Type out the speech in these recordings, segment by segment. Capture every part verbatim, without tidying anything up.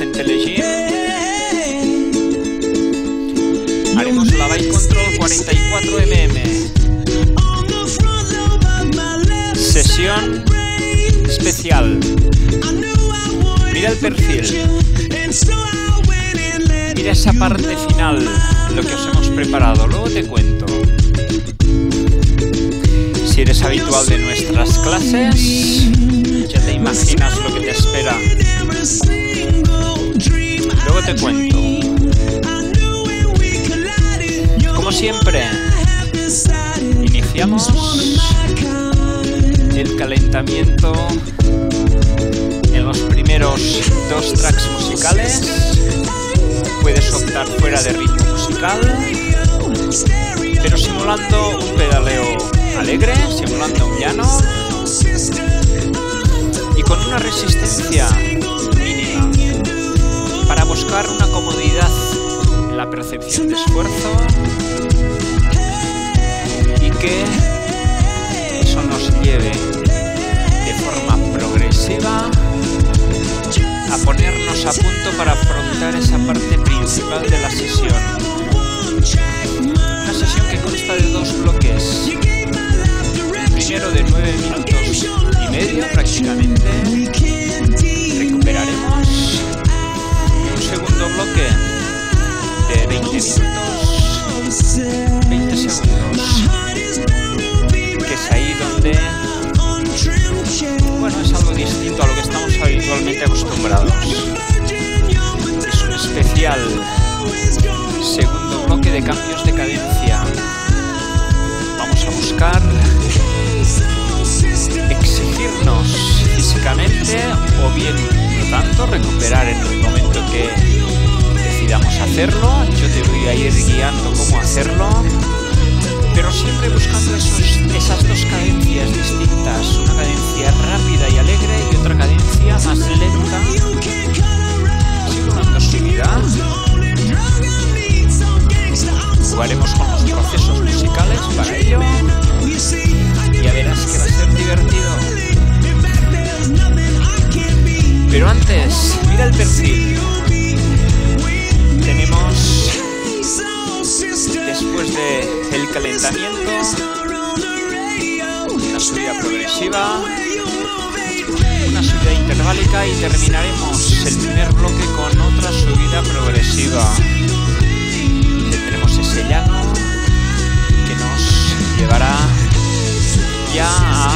en Telegym. Haremos la Bike Control cuarenta y cuatro milímetros. Sesión especial. Mira el perfil. Mira esa parte final, lo que os hemos preparado. Luego te cuento. Si eres habitual de nuestras clases, ya te imaginas lo que te espera. Luego te cuento. Como siempre, iniciamos el calentamiento en los primeros dos tracks musicales. Puedes optar fuera de ritmo musical, pero simulando un pedaleo alegre, simulando un llano y con una resistencia mínima para buscar una comodidad en la percepción de esfuerzo y que eso nos lleve de forma progresiva a ponernos a punto para afrontar esa parte principal de la sesión. Una sesión que consta de dos bloques. Primero de nueve minutos y medio prácticamente. Recuperaremos. Un segundo bloque de veinte minutos, veinte segundos. Que es ahí donde, bueno, es algo distinto a lo que estamos habitualmente acostumbrados. Es un especial segundo bloque de cambios de cadencia. Vamos a buscar exigirnos físicamente o bien, no tanto, recuperar en el momento que decidamos hacerlo. Yo te voy a ir guiando cómo hacerlo, pero siempre buscando esos, esas dos cadencias distintas, una cadencia rápida y alegre y otra cadencia más lenta, simulando suavidad. Jugaremos con los procesos musicales para ello y ya verás que va a ser divertido. Pero antes, mira el perfil. Tenemos, después del calentamiento, una subida progresiva, una subida interválica y terminaremos el primer bloque con otra subida progresiva. Tendremos ese llano que nos llevará ya a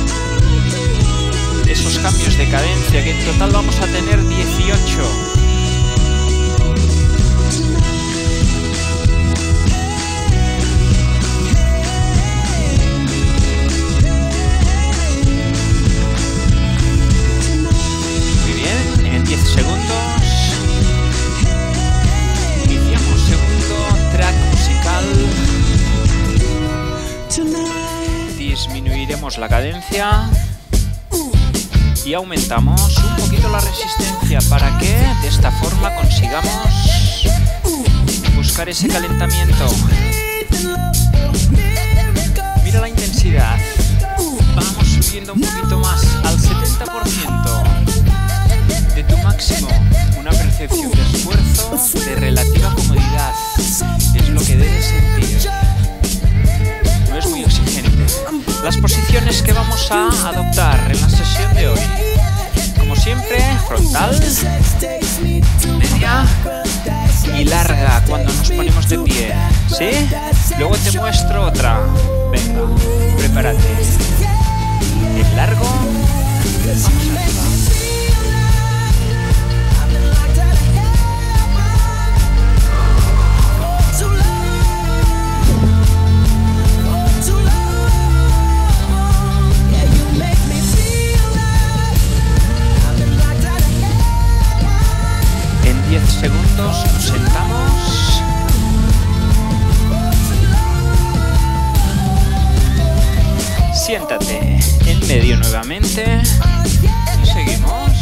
esos cambios de cadencia, que en total vamos a tener dieciocho. Muy bien, en diez segundos iniciamos segundo track musical. Disminuiremos la cadencia y aumentamos un poquito la resistencia para que de esta forma consigamos buscar ese calentamiento. Mira la intensidad. Vamos subiendo un poquito más al setenta por ciento de tu máximo. Una percepción de esfuerzo, de relativa comodidad. Es lo que debes sentir. No es muy exigente. Las posiciones que vamos a adoptar en la sesión de hoy, como siempre, frontal, media y larga cuando nos ponemos de pie, ¿sí? Luego te muestro otra. Venga, prepárate. El largo, vamos arriba. diez segundos, nos sentamos. Siéntate en medio nuevamente y seguimos.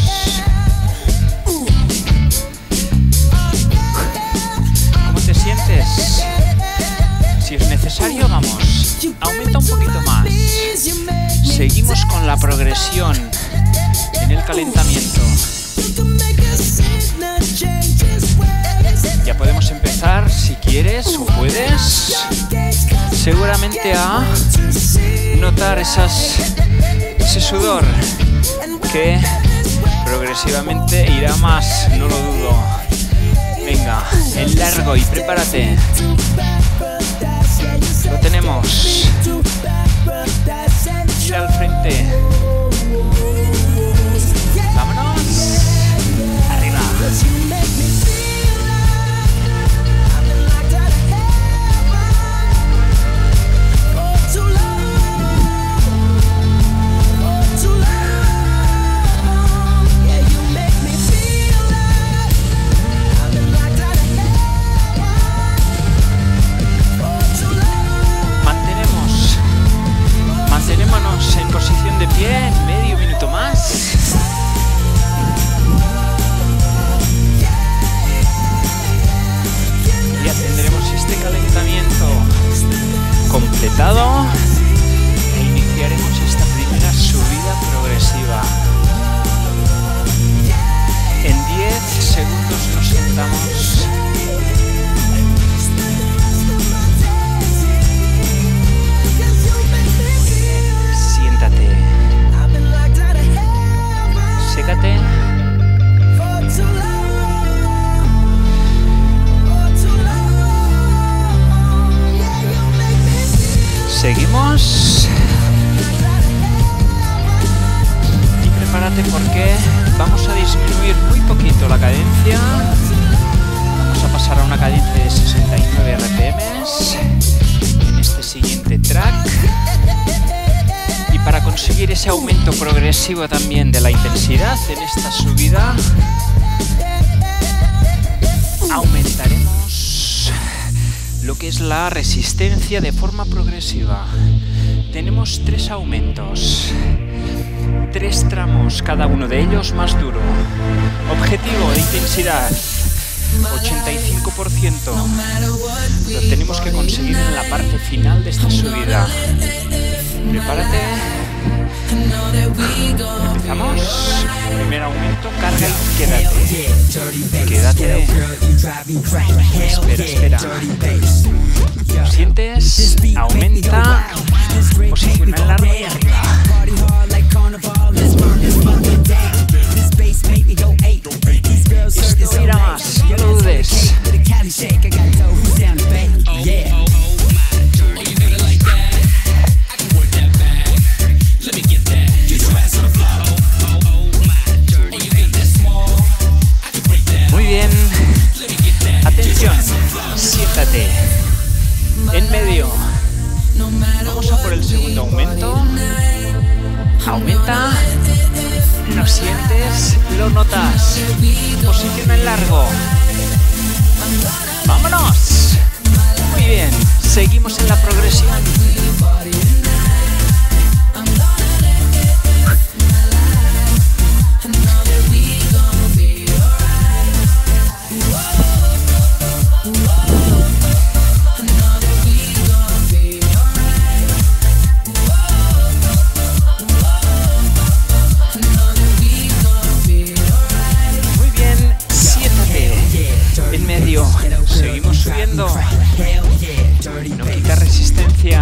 ¿Cómo te sientes? Si es necesario, vamos, aumenta un poquito más. Seguimos con la progresión en el calentamiento. ya podemos empezar, si quieres o puedes, seguramente a notar esas, ese sudor que progresivamente irá más, no lo dudo. Venga, en largo y prepárate. Lo tenemos. Mira al frente. Vámonos. Arriba. Mantenémonos en posición de pie, medio minuto más. Ya tendremos este calentamiento completado e iniciaremos esta primera subida progresiva. En diez segundos nos sentamos. Sécate. Seguimos. Y prepárate porque vamos a disminuir muy poquito la cadencia. Vamos a pasar a una cadencia de sesenta y nueve R P Ms en este siguiente track. Y para conseguir ese aumento progresivo también de la intensidad en esta subida, aumentaremos lo que es la resistencia de forma progresiva. Tenemos tres aumentos, tres tramos, cada uno de ellos más duro. Objetivo de intensidad, ochenta y cinco por ciento. Lo tenemos que conseguir en la parte final de esta subida. Prepárate. Empezamos. Primer aumento, carga y quédate. Quédate. Espera, espera. ¿Lo sientes? Aumenta. Posiciona en largo y arriba. Esto irá más, no lo dudes. Muy bien. Atención. Siéntate. En medio. Vamos a por el segundo aumento. Aumenta. Lo sientes, lo notas. Posiciona en largo. ¡Vámonos! Muy bien, seguimos en la progresión. Seguimos subiendo. No quita resistencia.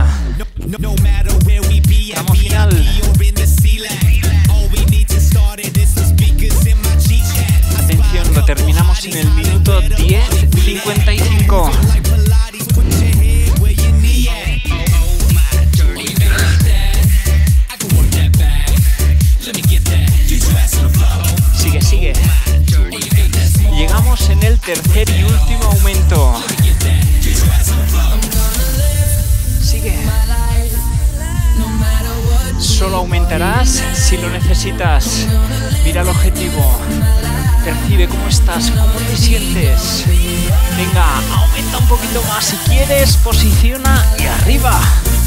Tramo final. Atención, lo terminamos en el minuto diez cincuenta y cinco. Sigue, sigue. Llegamos en el tercer y último aumento. Sigue. Solo aumentarás si lo necesitas. Mira el objetivo. Percibe cómo estás, cómo te sientes. Venga, aumenta un poquito más si quieres. Posiciona y arriba.